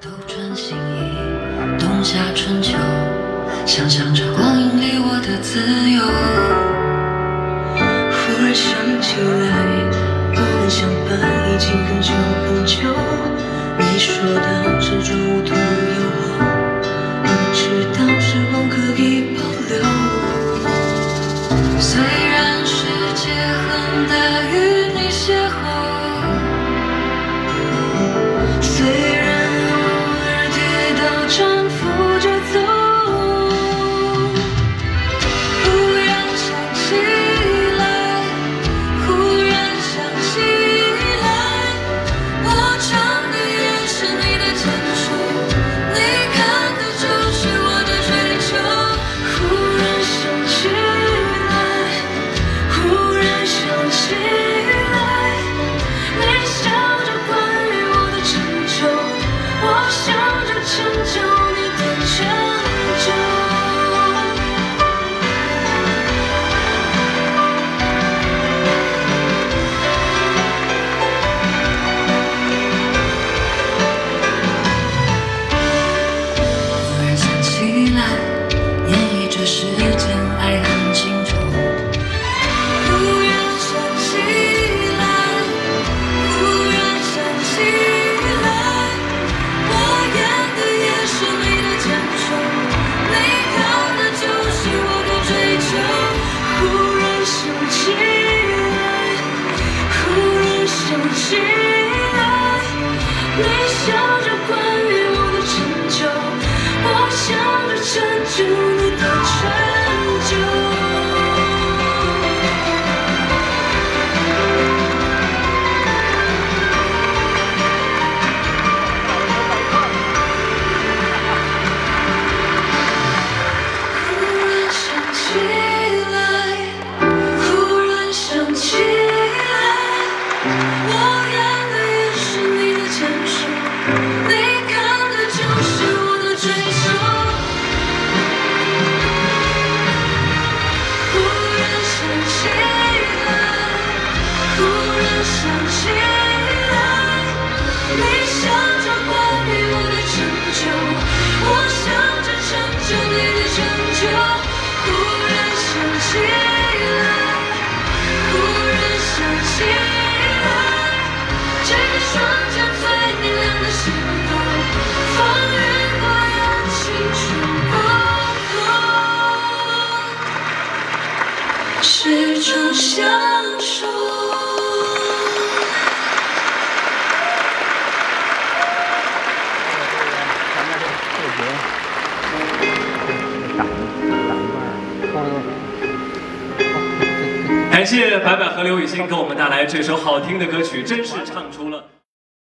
斗转星移，冬夏春秋，想象着光阴里我的自由。忽然想起来，我们相伴已经很久很久。你说的这种无痛诱惑，我知道时光可以保留。虽然世界很大，与你邂逅。 是种享受。 感谢白百合刘雨欣给我们带来这首好听的歌曲，真是唱出了。